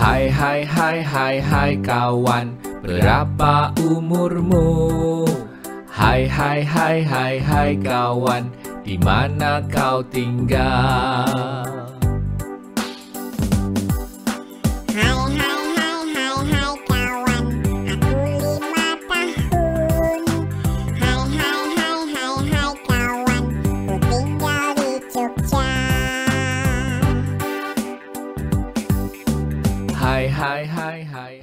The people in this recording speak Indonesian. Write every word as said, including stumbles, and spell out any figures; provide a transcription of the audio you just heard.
Hai hai hai hai hai kawan, berapa umurmu? Hai hai hai hai hai kawan, di mana kau tinggal? Hai hai hai hai hai kawan, aku lima tahun. Hai hai hai hai hai kawan, ku tinggal di Jogja. Hai hai hai hai